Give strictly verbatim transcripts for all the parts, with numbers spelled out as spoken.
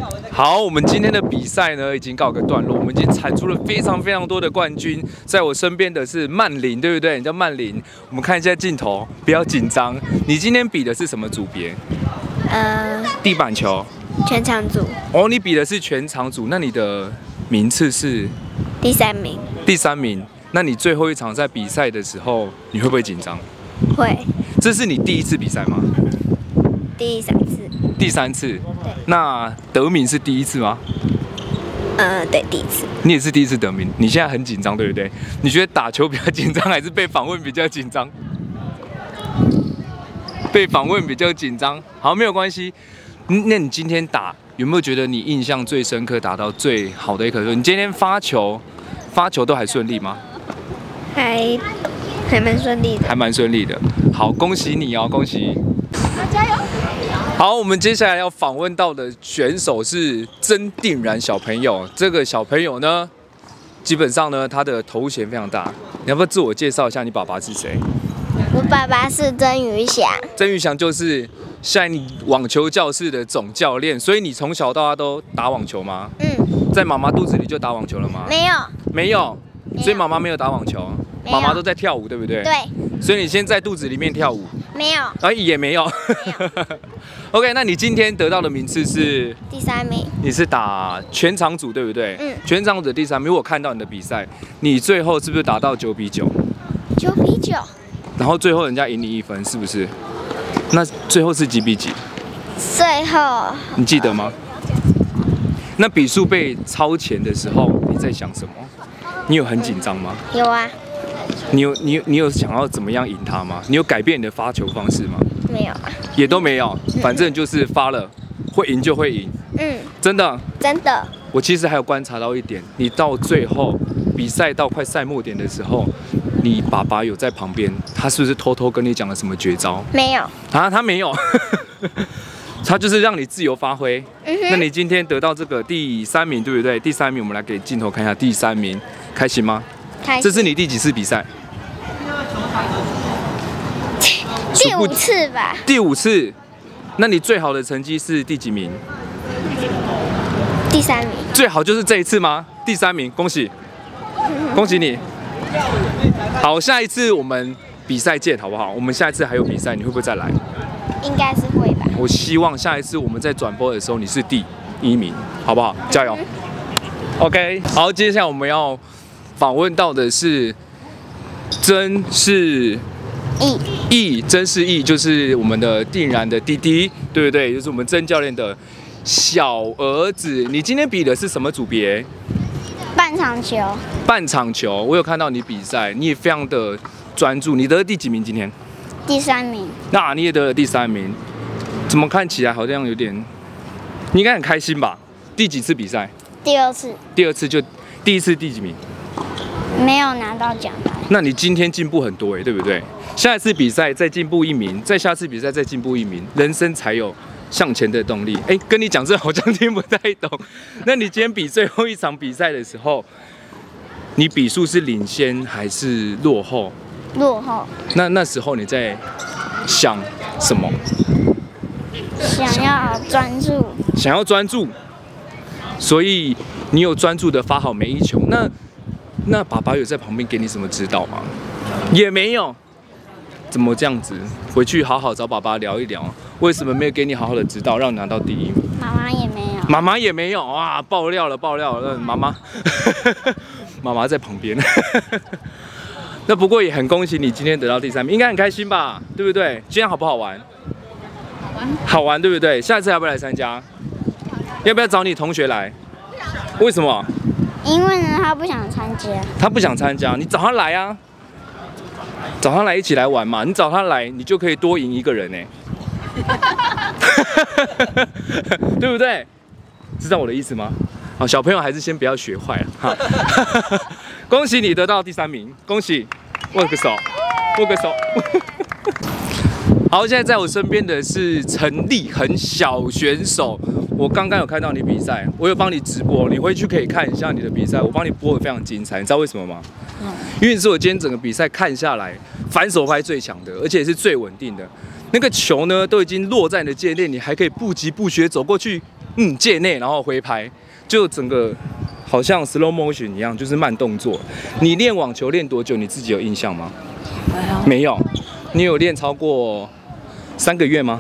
好，我们今天的比赛呢已经告个段落，我们已经产出了非常非常多的冠军。在我身边的是曼玲，对不对？你叫曼玲。我们看一下镜头，不要紧张。你今天比的是什么组别？ 呃， 地板球。 全场组。 哦，你比的是全场组，那你的名次是？ 第三名。 第三名。那你最后一场在比赛的时候，你会不会紧张？ 会。 这是你第一次比赛吗？ 第三次。 第三次。 对。 那得名是第一次吗？ 呃，对，第一次。 你也是第一次得名，你现在很紧张，对不对？你觉得打球比较紧张，还是被访问比较紧张？被访问比较紧张。好，没有关系。那你今天打有没有觉得你印象最深刻、打到最好的一颗球？你今天发球，发球都还顺利吗？ 还还蛮顺利的。 还蛮顺利的。好，恭喜你哦，恭喜！加油！好，我们接下来要访问到的选手是曾定然小朋友。这个小朋友呢，基本上呢，他的头衔非常大。你要不要自我介绍一下，你爸爸是谁？ 我爸爸是曾宇翔。 曾宇翔就是现在你网球教室的总教练，所以你从小到大都打网球吗？ 嗯。 在妈妈肚子里就打网球了吗？ 没有。 没有。所以妈妈没有打网球，妈妈都在跳舞，对不对？ 对。 所以你先在肚子里面跳舞。 没有。 啊，也没有。OK， 那你今天得到的名次是第三名。 你是打全场组对不对？ 嗯。 全场组的第三名，我看到你的比赛，你最后是不是打到九比九？ 九比九。 然后最后人家赢你一分，是不是？那最后是几比几？ 最后。 你记得吗？那比数被超前的时候，你在想什么？你有很紧张吗？ 有啊。 你有你你有想要怎么样赢他吗？你有改变你的发球方式吗？ 没有啊。 也都没有，反正就是发了，会赢就会赢。 嗯。 真的。 真的。 我其实还有观察到一点，你到最后比赛到快赛末点的时候，你爸爸有在旁边，他是不是偷偷跟你讲了什么绝招？ 没有。 啊，他没有。他就是让你自由发挥。 嗯哼。 那你今天得到这个第三名，对不对？第三名，我们来给镜头看一下，第三名，开心吗？ 开心。 这是你第几次比赛？ 第五次吧。 第五次。那你最好的成绩是第几名？ 第三名。 最好就是这一次吗？第三名，恭喜，恭喜你。好，下一次我们比赛见，好不好？我们下一次还有比赛，你会不会再来？ 应该是会吧。 我希望下一次我们在转播的时候你是第一名，好不好？加油。OK， 好，接下来我们要访问到的是曾是义， 义曾是义，就是我们的定然的弟弟，对不对？就是我们曾教练的小儿子。你今天比的是什么组别？ 半场球。 半场球，我有看到你比赛，你也非常的专注。你得了第几名？今天？ 第三名。 那你也得了第三名，怎么看起来好像有点？你应该很开心吧？第几次比赛？ 第二次。 第二次就第一次第几名？ 没有拿到奖牌。 那你今天进步很多哎，对不对？下一次比赛再进步一名，再下次比赛再进步一名，人生才有向前的动力。哎，跟你讲这好像听不太懂。那你今天比最后一场比赛的时候，你比数是领先还是落后？ 落后。 那那时候你在想什么？ 想要专注。 想要专注，所以你有专注的发好每一球。那那爸爸有在旁边给你什么指导吗？也没有。怎么这样子？回去好好找爸爸聊一聊，为什么没有给你好好的指导，让你拿到第一名？ 妈妈也没有。 妈妈也没有啊！爆料了，爆料了，妈妈，妈妈在旁边。那不过也很恭喜你今天得到第三名，应该很开心吧？对不对？今天好不好玩？好玩。好玩，对不对？下次要不要来参加？要不要找你同学来？为什么？ 因为呢，他不想参加。 他不想参加，你找他来啊！找他来一起来玩嘛！你找他来，你就可以多赢一个人呢。对不对？知道我的意思吗？好，小朋友还是先不要学坏了哈。恭喜你得到第三名，恭喜！握个手，握个手。好，现在在我身边的是陈立恒小选手。我刚刚有看到你比赛，我有帮你直播，你回去可以看一下你的比赛，我帮你播得非常精彩。你知道为什么吗？嗯、因为你是我今天整个比赛看下来，反手拍最强的，而且是最稳定的。那个球呢，都已经落在你的界内，你还可以不疾不徐走过去嗯界内，然后挥拍，就整个好像 slow motion 一样，就是慢动作。你练网球练多久？你自己有印象吗？ 没有。 没有。你有练超过三个月吗？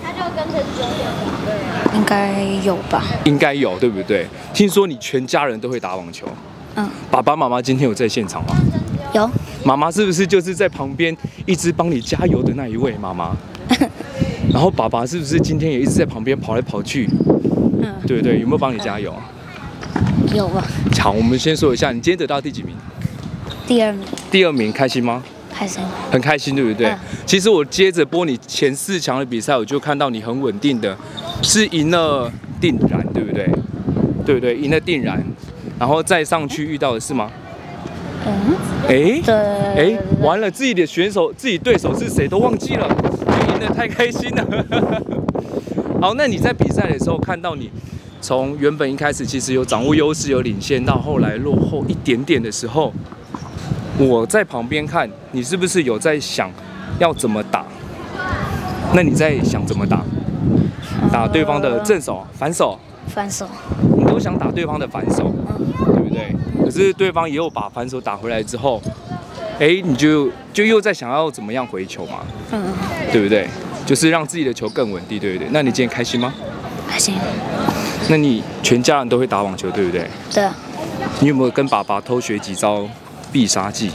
应该有吧。 应该有，对不对？听说你全家人都会打网球。 嗯。 爸爸妈妈今天有在现场吗？ 有。 妈妈是不是就是在旁边一直帮你加油的那一位妈妈？然后爸爸是不是今天也一直在旁边跑来跑去？嗯，对不对？有没有帮你加油？ 有吧。 好，我们先说一下，你今天得到第几名？ 第二名。 第二名，开心吗？ 开心。 很开心，对不对？嗯、其实我接着播你前四强的比赛，我就看到你很稳定的，是赢了定然，对不对？对不对？赢了定然，然后再上去遇到的是吗？嗯。哎。对。哎，完了，自己的选手、自己对手是谁都忘记了，赢得太开心了。好，那你在比赛的时候看到你从原本一开始其实有掌握优势、有领先，到后来落后一点点的时候，我在旁边看，你是不是有在想要怎么打？那你在想怎么打？打对方的正手、反手？ 反手。 你都想打对方的反手，对不对？可是对方也有把反手打回来之后，哎，你就就又在想要怎么样回球嘛？嗯，对不对？就是让自己的球更稳定，对不对？那你今天开心吗？ 开心。 那你全家人都会打网球，对不对？ 对啊。 你有没有跟爸爸偷学几招必杀技？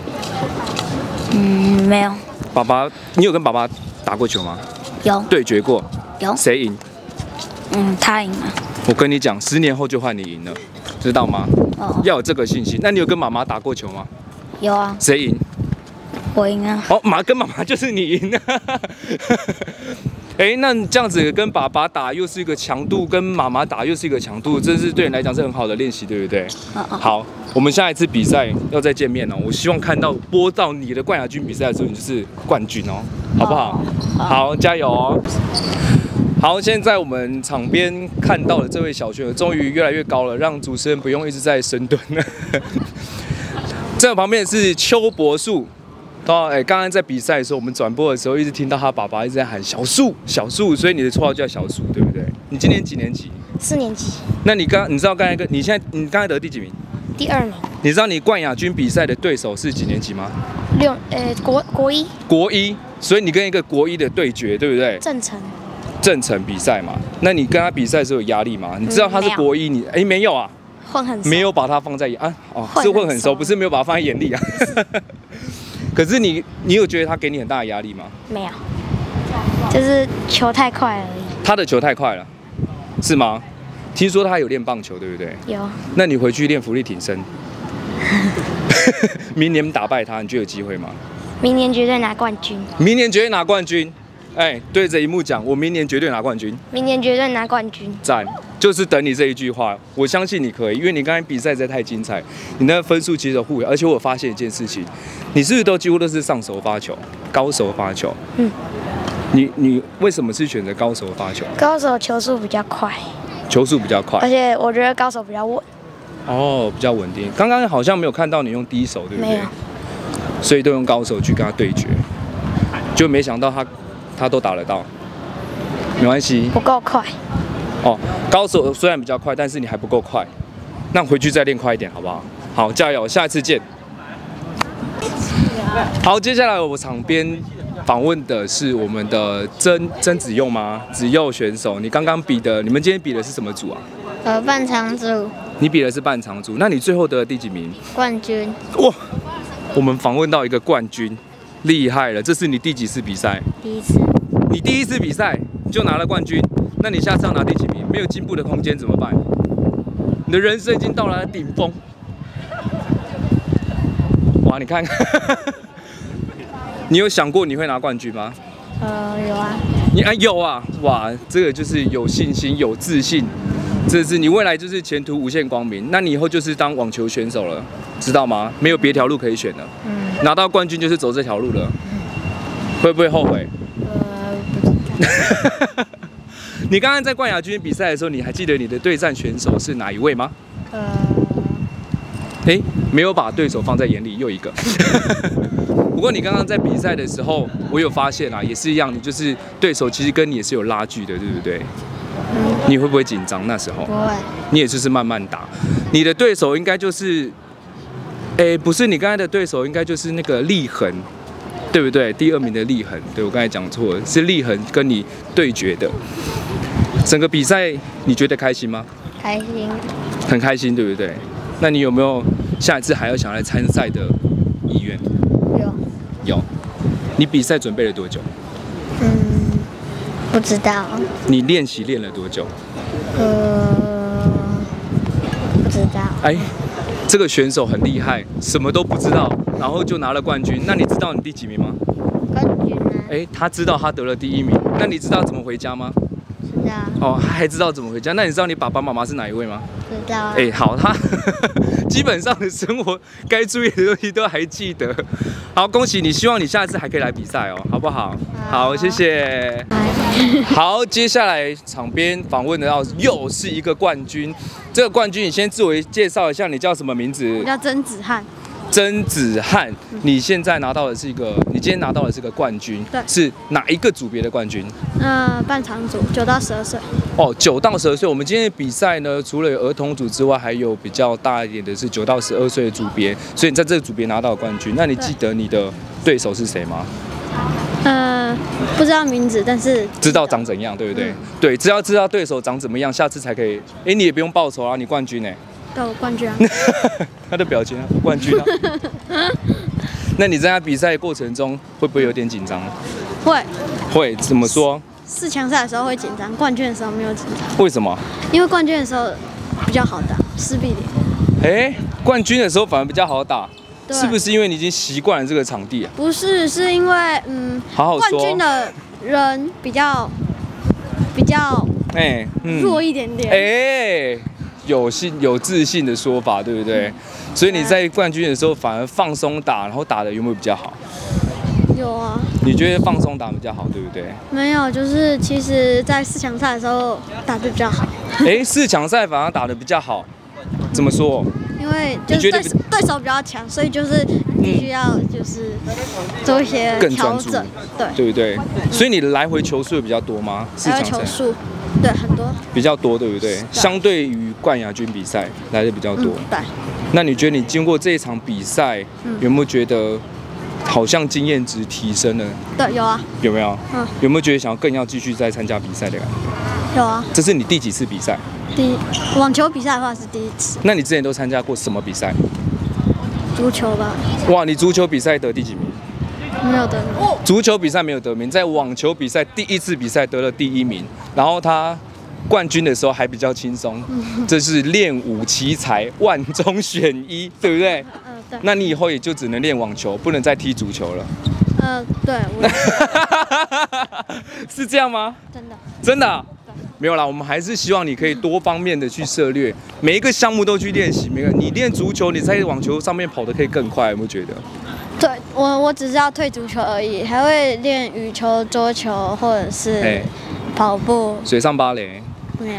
嗯，没有。 爸爸，你有跟爸爸打过球吗？ 有。 对决过？ 有。 谁赢？ 嗯，他赢了。 我跟你讲，十年后就换你赢了，知道吗？哦。要有这个信心。那你有跟妈妈打过球吗？ 有啊。 谁赢？ 我赢啊！ 哦，妈跟妈妈就是你赢了。哎，那这样子跟爸爸打又是一个强度，跟妈妈打又是一个强度，这是对你来讲是很好的练习，对不对？嗯嗯。好，我们下一次比赛要再见面哦。我希望看到播到你的冠亚军比赛的时候，你就是冠军哦，好不好？好，加油哦！好，现在我们场边看到了这位小选手，终于越来越高了，让主持人不用一直在深蹲了。这旁边是邱柏树。到哎，刚刚在比赛的时候，我们转播的时候，一直听到他爸爸一直在喊小树，小树，所以你的绰号叫小树，对不对？你今年几年级？ 四年级。 那你刚，你知道刚才跟你现在，你刚才得第几名？ 第二名。你知道你冠亚军比赛的对手是几年级吗？ 六，呃，国国一。 国一，所以你跟一个国一的对决，对不对？ 郑成。 郑成比赛嘛，那你跟他比赛的时候有压力吗？你知道他是国一，你哎没有啊？ 混很熟。 没有把他放在啊哦，是混很熟，不是没有把他放在眼里啊。可是你，你有觉得他给你很大的压力吗？ 没有，就是球太快而已。 他的球太快了，是吗？听说他有练棒球，对不对？ 有。 那你回去练伏地挺身，明年打败他，你就有机会吗？ 明年绝对拿冠军。 明年绝对拿冠军。哎，对着荧幕讲，我明年绝对拿冠军。 明年绝对拿冠军。 赞，就是等你这一句话。我相信你可以，因为你刚才比赛实在太精彩，你那个分数其实有互为，而且我发现一件事情，你是不是都几乎都是上手发球，高手发球？嗯。你你为什么是选择高手发球？ 高手球速比较快。 球速比较快。 而且我觉得高手比较稳。 哦，比较稳定。刚刚好像没有看到你用低手，对不对？ 没有。 所以都用高手去跟他对决，就没想到他。他都打得到，没关系， 不够快。 哦，高手虽然比较快，但是你还不够快，那回去再练快一点，好不好？好，加油，下次见。好，接下来我场边访问的是我们的曾曾子佑吗？子佑选手，你刚刚比的，你们今天比的是什么组啊？ 呃，半长组。 你比的是半长组，那你最后得了第几名？ 冠军。 哇，我们访问到一个冠军。厉害了！这是你第几次比赛？ 第一次。 你第一次比赛就拿了冠军，那你下次要拿第几名？没有进步的空间怎么办？你的人生已经到了顶峰。哇，你看，你有想过你会拿冠军吗？ 呃，有啊。 你啊有啊，哇，这个就是有信心、有自信，这是你未来就是前途无限光明。那你以后就是当网球选手了，知道吗？没有别条路可以选了。嗯。拿到冠军就是走这条路了，会不会后悔？呃，不知道。你刚刚在冠亚军比赛的时候，你还记得你的对战选手是哪一位吗？呃，哎，没有把对手放在眼里，又一个。不过你刚刚在比赛的时候，我有发现啊，也是一样，你就是对手其实跟你也是有拉锯的，对不对？ 嗯， 你会不会紧张？那时候不会。 你也就是慢慢打，你的对手应该就是，哎，不是你刚才的对手，应该就是那个立恒，对不对？第二名的立恒，对我刚才讲错了，是立恒跟你对决的。整个比赛你觉得开心吗？ 开心。 很开心，对不对？那你有没有下一次还要想来参赛的意愿？ 有。 有。你比赛准备了多久？ 嗯，不知道。 你练习练了多久？ 呃，不知道。 哎，这个选手很厉害，什么都不知道，然后就拿了冠军。那你知道你第几名吗？ 冠军呢？ 哎，他知道他得了第一名。那你知道怎么回家吗？ 知道。 哦，他还知道怎么回家。那你知道你爸爸妈妈是哪一位吗？ 知道。 哎，好，他基本上的生活该注意的东西都还记得。好，恭喜你！希望你下次还可以来比赛哦，好不好？好，谢谢。好，接下来场边访问得到又是一个冠军。这个冠军，你先自我介绍一下，你叫什么名字？ 我叫曾子翰。 曾子翰，你现在拿到的是一个，你今天拿到的是个冠军， 对， 是哪一个组别的冠军？ 呃，半长组，九到十二岁。 哦，九到十二岁。我们今天的比赛呢，除了有儿童组之外，还有比较大一点的是九到十二岁的组别，所以你在这个组别拿到了冠军。那你记得你的对手是谁吗？ 呃，不知道名字，但是知道长怎样，对不对？ 嗯、 对，只要知道对手长怎么样，下次才可以。哎，你也不用报仇啊，你冠军哎。 对，我冠军啊。 他的表情啊，冠军啊。那你在他比赛过程中会不会有点紧张？ 会。 会，怎么说？ 四强赛的时候会紧张，冠军的时候没有紧张。 为什么？ 因为冠军的时候比较好打，势必点。 哎，冠军的时候反而比较好打，是不是因为你已经习惯了这个场地啊？ 不是，是因为嗯， 好好说， 冠军的人比较比较哎、嗯、 弱一点点。 哎。有信有自信的说法，对不对？所以你在冠军的时候反而放松打，然后打的有没有比较好？ 有啊。 你觉得放松打比较好，对不对？ 没有，就是其实，在四强赛的时候打得比较好。 哎，四强赛反而打得比较好，怎么说？ 因为就是对手对手比较强，所以就是必须要就是做一些调整，对对不对？所以你的来回球数比较多吗？四强赛球数。对，很多比较多，对不对？相对于冠亚军比赛来的比较多。 嗯、对。 那你觉得你经过这一场比赛，嗯、有没有觉得好像经验值提升了？ 对，有啊。 有没有？ 嗯。 有没有觉得想要更要继续再参加比赛的感觉？ 有啊。 这是你第几次比赛？ 第一，网球比赛的话是第一次。 那你之前都参加过什么比赛？ 足球吧。 哇，你足球比赛得第几名？ 没有得名。 足球比赛没有得名，在网球比赛第一次比赛得了第一名，然后他冠军的时候还比较轻松，嗯、这是练武奇才，万中选一，对不对？ 嗯、呃，对。 那你以后也就只能练网球，不能再踢足球了。 呃，对。 是这样吗？ 真的。 真的、啊？没有啦，我们还是希望你可以多方面的去涉猎，每一个项目都去练习。每个你练足球，你在网球上面跑得可以更快，有没有觉得？ 对我，我只是要退足球而已，还会练羽球、桌球或者是跑步、 水上芭蕾。 没有。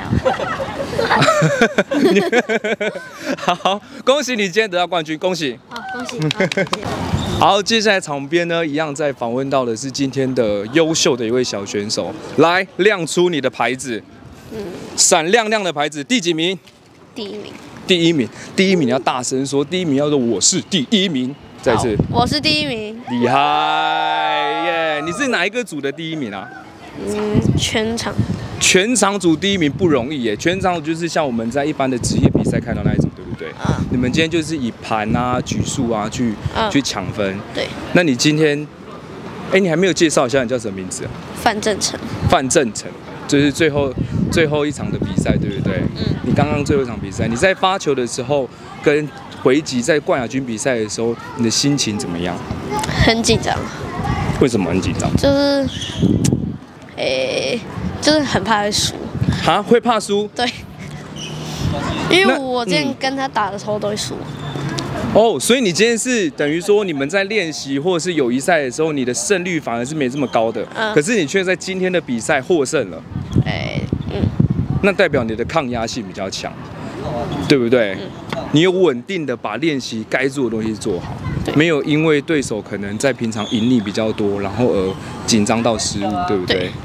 好，恭喜你今天得到冠军，恭喜！ 好，恭喜！好，谢谢。 好，接下来场边呢，一样在访问到的是今天的优秀的一位小选手，来亮出你的牌子，嗯，闪亮亮的牌子，第几名？ 第一名。 第一名，第一名你要大声说，第一名要说我是第一名。再次， 我是第一名， 厉害耶！你是哪一个组的第一名啊？ 嗯，全场。 全场组第一名不容易耶，全场组就是像我们在一般的职业比赛看到那一种，对不对？啊。你们今天就是以盘啊、局数啊去、啊、去抢分。 对。 那你今天，哎，你还没有介绍一下你叫什么名字啊？ 范正成。 范正成，这、就是最后最后一场的比赛，对不对？嗯。你刚刚最后一场比赛，你在发球的时候跟回击在冠亚军比赛的时候，你的心情怎么样？ 很紧张。 为什么很紧张？ 就是，诶、欸，就是很怕会输。 啊，会怕输？ 对。因为我之前跟他打的时候都会输。 哦，所以你今天是等于说你们在练习或者是友谊赛的时候，你的胜率反而是没这么高的，嗯、可是你却在今天的比赛获胜了。 哎、欸，嗯。 那代表你的抗压性比较强，对不对？嗯、你有稳定的把练习该做的东西做好，没有因为对手可能在平常赢你比较多，然后而紧张到失误，对不对？对。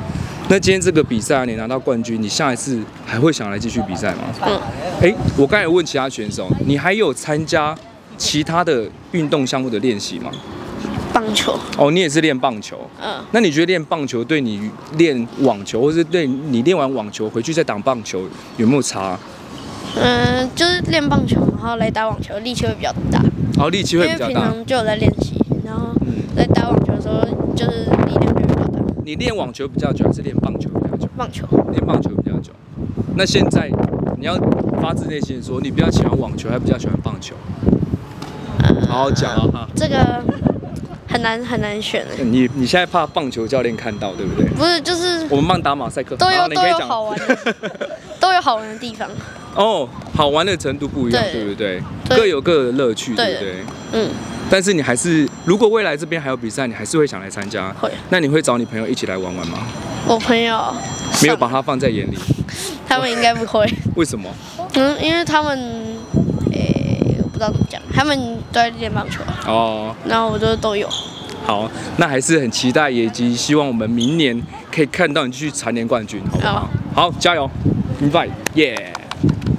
那今天这个比赛你拿到冠军，你下一次还会想来继续比赛吗？ 嗯。 哎，我刚才有问其他选手，你还有参加其他的运动项目的练习吗？ 棒球。 哦，你也是练棒球。 嗯。 那你觉得练棒球对你练网球，或是对你练完网球回去再打棒球有没有差？嗯， 就是练棒球，然后来打网球，力气会比较大。 哦，力气会比较大。 因为平常就有在练习，然后在打网球的时候，就是力量就会比较大。 你练网球比较久，还是练棒球比较久？ 棒球。练棒球比较久。那现在你要发自内心的说，你比较喜欢网球，还比较喜欢棒球？嗯、好好讲啊哈。 这个很难很难选哎。 你你现在怕棒球教练看到，对不对？ 不是，就是我们帮打马赛克， 都有都有好玩的，都有好玩的地方。 哦，好玩的程度不一样，对不对？各有各的乐趣，对不对？嗯。但是你还是，如果未来这边还有比赛，你还是会想来参加。会。那你会找你朋友一起来玩玩吗？我朋友没有把他放在眼里。他们应该不会。为什么？嗯，因为他们，诶、欸，我不知道怎么讲，他们都在练棒球。哦。然后我就都有。好，那还是很期待，以及希望我们明年可以看到你继续蝉联冠军，好不好？好，加油 ，invite， 耶、yeah